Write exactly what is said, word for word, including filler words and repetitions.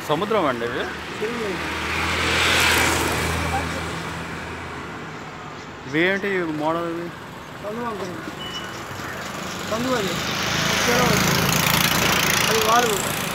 సముద్రం అండి ఇవి. ఇవి ఏంటి మోడల్? ఇవి పండుగ అది వాళ్ళు